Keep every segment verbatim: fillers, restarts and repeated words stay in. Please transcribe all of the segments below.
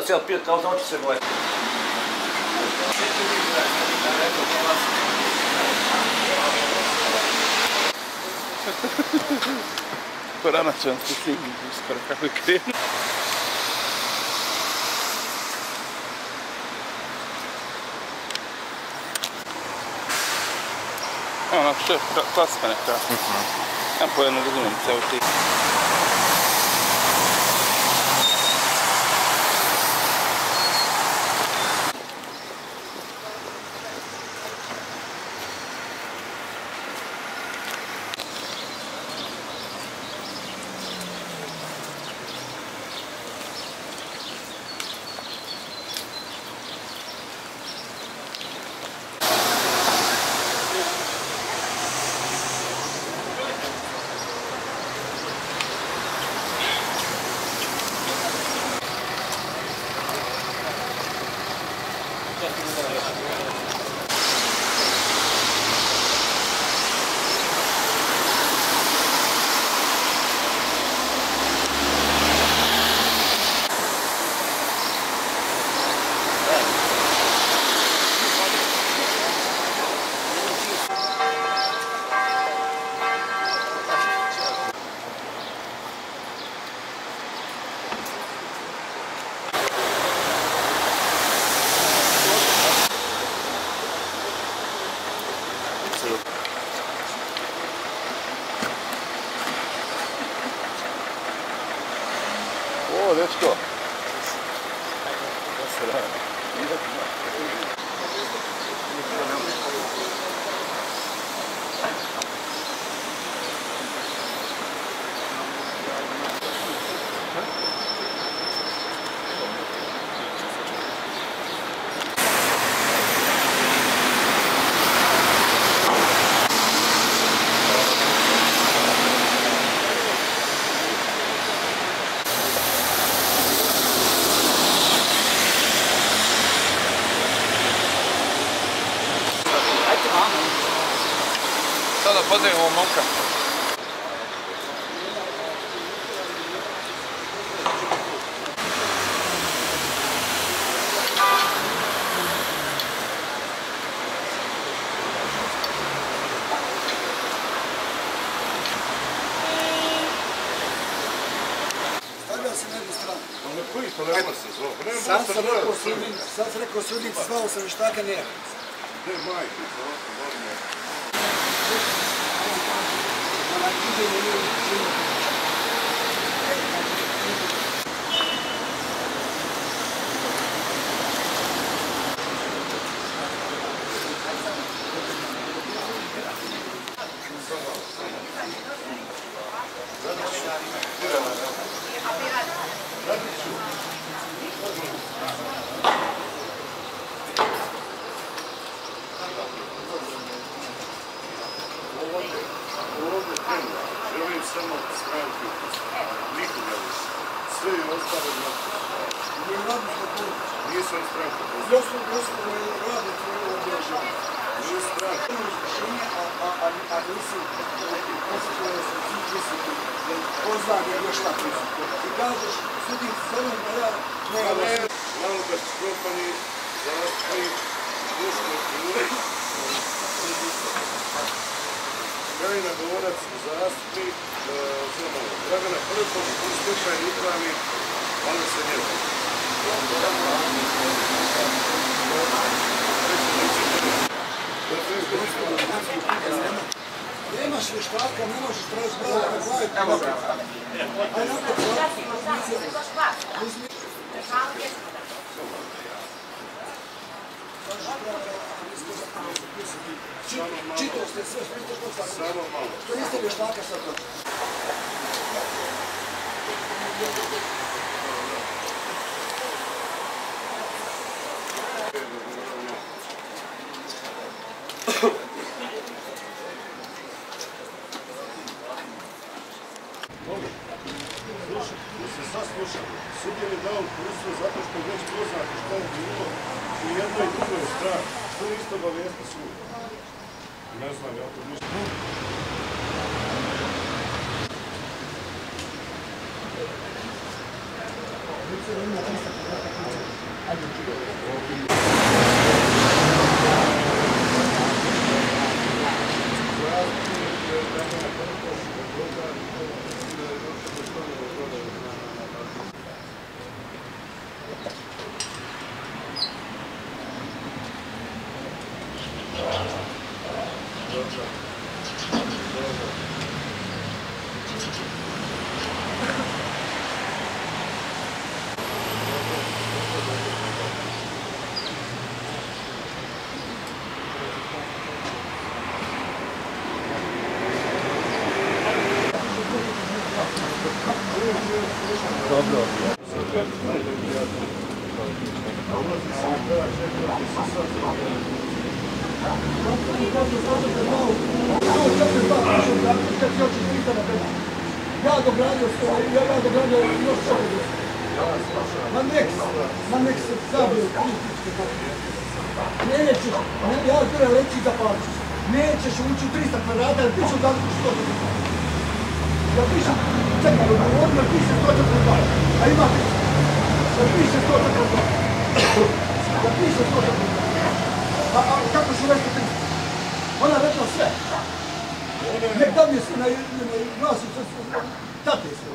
cijel pit, kao da oči se boje. Porana će vam se snimiti uskoro kako je krenu. Evo onako što je klasika neka. Ja pojedno razumijem ceo ti. O, dečko. Sada pozdravim ovog momka. Stavljao se na jednu stranu. Ali koji to nema se zove? Sad sam rekao sudnici, sad sam rekao sudnici, zvao sam vištaka nije. Gdje majke, to ovako godine. Želim samo stranku, nikoga više. Sve je ostalo na Nije radniš na puno. Nisam stranka. Ja sam radnik u ovom državu. Nije stranka. Imam izvršenje, a nisi posjećao sam ti prisutni, jer pozvan je još tako. I kažeš, sudim zovem, a ja ne vas. Malo kad skropani, zastupni, dušno kulture. Krajina govorac, zastupnik, Dragana Prpom, uspješajni upravni, onda se njeva. Nemaš vještaka, ne možeš tražiti bravo na glavi. Evo ga. Ajde, napad za... Čitao ste sve, što ste to sad? Samo malo. To niste vještaka sad to. Da se saslušamo. Sud je mi dao uputstvo zato što već poznate što je bilo u jednoj drugoj strani. Što niste obavijesti sud? Ne znam, ja to ništa. Ima Ja dogradio stoji, ja dogradio još čovjek. Ma nek, ma nek se zabio kritičke papire. Nećeš, ja treba reći da plaćiš. Nećeš ući u trista kvadrata, jer pišu da ćeš sto četrdeset dva. Ja pišem, čekaj, odmah piše sto četrdeset dva, a ima trista. Da piše sto četrdeset dva. Da piše sto četrdeset dva. A kako ću reći trista? Ona rekla sve. Nek da mi se na glasu tate se.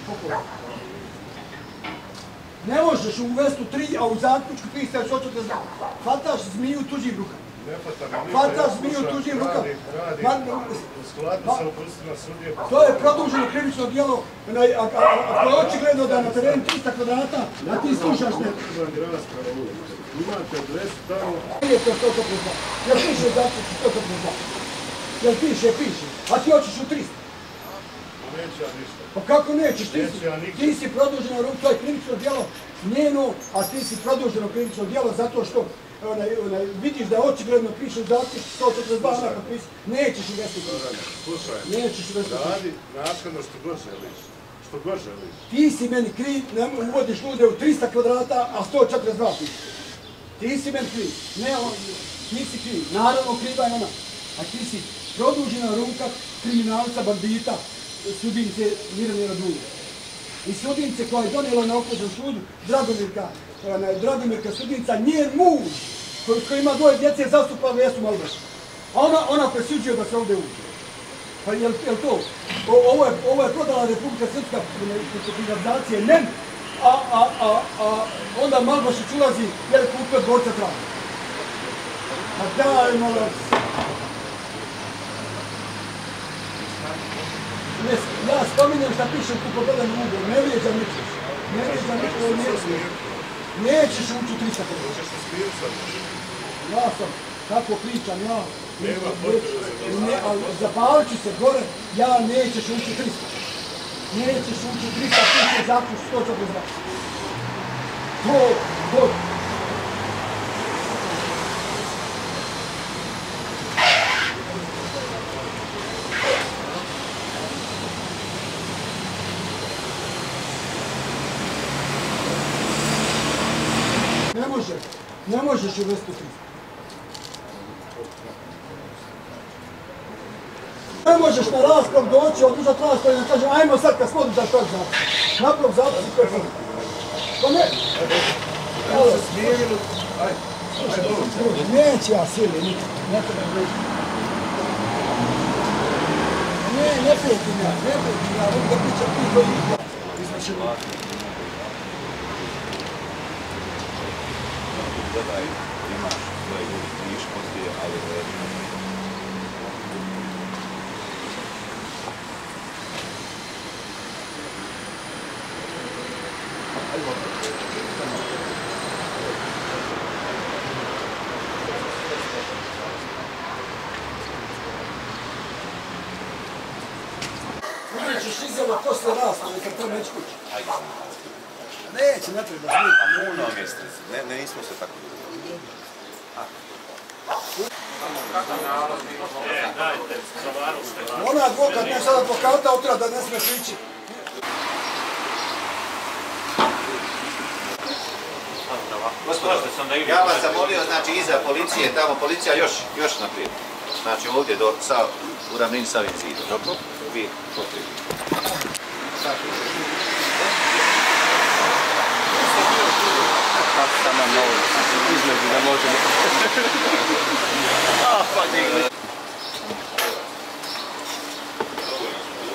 Ne možeš uvesti u tri, a u zaključku pisaš sto četrdeset dva. Hvataš zmiju tuđim rukama. Hvataš zmiju tuđim rukama. To je produženo krivično djelo. Ako je očigledno da na terenu trista kvadrata, a ti slušaš ne. Imate adresu tamo. Nije to sto četrdeset dva. Jel piše zaključku sto četrdeset dva? Jel piše, piše. A ti hoćeš u trista. Neće ja ništa. Pa kako nećeš? Ti si, ti si produženo ruku, to je krivično djelo njeno, a ti si produženo krivično djelo zato što onaj, onaj, vidiš da očigledno piše u zaključku sto četrdeset dva, onako piše, nećeš uvesti u trista. Slušaj, Nećeš uvesti u trista. radi nakladno što god želiš. Što god želiš. Ti si meni kriv, uvodiš ljude u trista kvadrata, a sto četrdeset dva piše. Ti si meni kriv. Ne, on, ti si kriv. Naravno kriva je ona. A ti si produžena ruka kriminalca, bandita, sudince Miranira Dulja. I sudince koja je donijela na okružnom sudu, Dragomirka, Dragomirka sudinca, njen muž, koji, koji ima dvoje djece, zastupa Vesu Malbaš. A ona, ona presuđuje da se ovdje uđe. Pa jel, jel to? O, ovo, je, ovo je prodala Republika Srpska privatizacije meni, a, a, a, a onda Malbašić ulazi jer je kupio dvorca Trava. Pa daj, molim. Ja spominjem šta piše u kupoprodan ugovor, ne vrijeđam ničeš. Ne vrijeđam ničeš, nećeš ući u trista kvadrata. Hoćeš se smirit sad? Ja sam, tako pričam, ja. Nema potrebe za ne, ali zapalit ću se gore, ja nećeš ući u trista. Nećeš ući u trista, piše zaključ sto četrdeset dva. To, to. Ne možeš, ne možeš uvesti u trista. Ne možeš na rasprav doći, održati rasprav i da kažem, ajmo sad kad smo održati tog zapis. Naprav zapis i to je fajn. Pa ne. Evo se smirili. Ajde. Neće ja sili, nikad. Ne treba reći. Ne, ne prijetim ja, ne prijetim ja. Volim da pričam ti koji izvršeno. Gledaj, imaš svoje ljudi knjiškosti, ali Nećeš izjava posle rasprave kad to neće kući. ajde. Neće, ne treba. Puno mjesta, ne, ne nismo se tako dobro. Ona advokat, ne sad advokata, otra da ne smiješ ići. Gospodo, ja vas zamolio, znači iza policije, tamo policija još, još naprijed. Znači ovdje do, sa, u ravnini sa ovim zidom. Dobro? Vi potrebni. Samo na ulici, između da možemo. A, pa digli.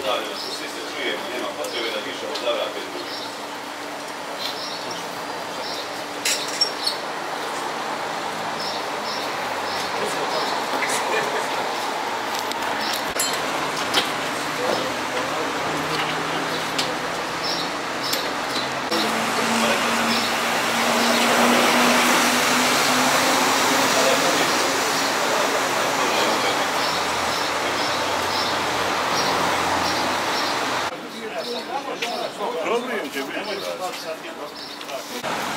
udavljeno su, svi se čuje, nema potrebe da više odavljate iz drugih. Problem će biti.